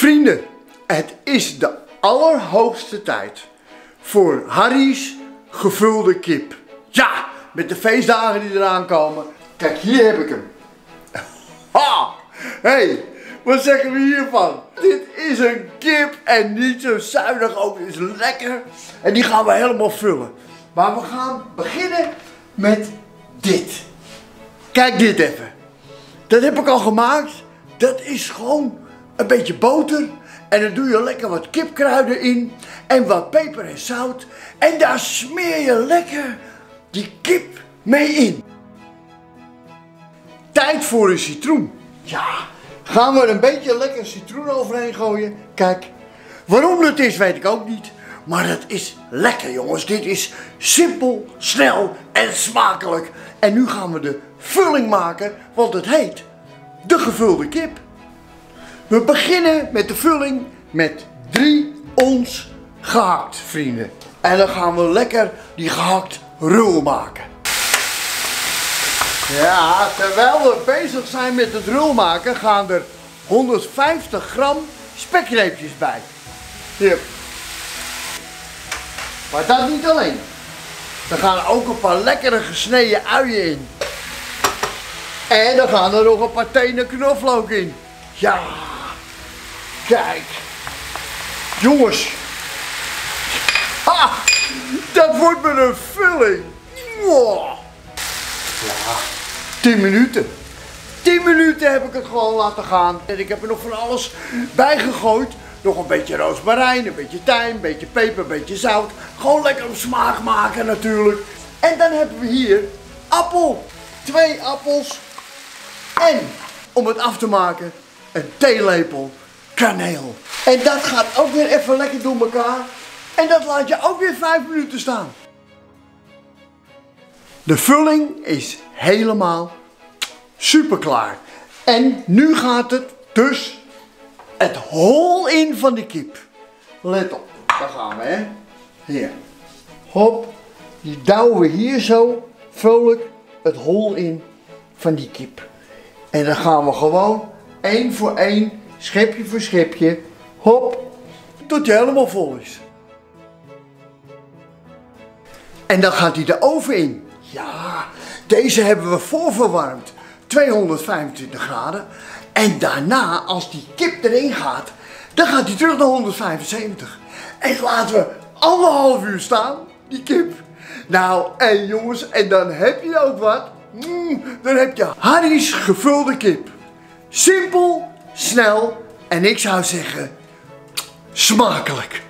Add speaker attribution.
Speaker 1: Vrienden, het is de allerhoogste tijd voor Harry's gevulde kip. Ja, met de feestdagen die eraan komen. Kijk, hier heb ik hem. Ha! Hey, wat zeggen we hiervan? Dit is een kip en niet zo zuinig ook. Het is lekker. En die gaan we helemaal vullen. Maar we gaan beginnen met dit. Kijk dit even. Dat heb ik al gemaakt. Dat is gewoon een beetje boter. En dan doe je lekker wat kipkruiden in. En wat peper en zout. En daar smeer je lekker die kip mee in. Tijd voor een citroen. Ja, gaan we er een beetje lekker citroen overheen gooien. Kijk, waarom dat is weet ik ook niet. Maar het is lekker jongens. Dit is simpel, snel en smakelijk. En nu gaan we de vulling maken, want het heet de gevulde kip. We beginnen met de vulling met 3 ons gehakt, vrienden. En dan gaan we lekker die gehakt rul maken. Ja, terwijl we bezig zijn met het rul maken, gaan er 150 gram spekreepjes bij. Hier. Maar dat niet alleen. Er gaan ook een paar lekkere gesneden uien in. En er gaan er nog een paar tenen knoflook in. Ja, kijk. Jongens. Ha, dat wordt met een vulling. Wow. Ja, 10 minuten. 10 minuten heb ik het gewoon laten gaan. En ik heb er nog van alles bij gegooid. Nog een beetje rozemarijn, een beetje tijm, een beetje peper, een beetje zout. Gewoon lekker op smaak maken natuurlijk. En dan hebben we hier appel. 2 appels. En om het af te maken, een theelepel kaneel. En dat gaat ook weer even lekker door elkaar. En dat laat je ook weer 5 minuten staan. De vulling is helemaal super klaar. En nu gaat het dus het hol in van de kip. Let op, daar gaan we hè. Hier. Hop. Die douwen we hier zo vrolijk het hol in van die kip. En dan gaan we gewoon 1 voor 1, schepje voor schepje. Hop. Tot hij helemaal vol is. En dan gaat hij de oven in. Ja, deze hebben we voorverwarmd. 225 graden. En daarna, als die kip erin gaat, dan gaat hij terug naar 175. En laten we 1,5 uur staan, die kip. Nou, en jongens, en dan heb je ook wat. Dan heb je Harry's gevulde kip. Simpel, snel en ik zou zeggen, smakelijk.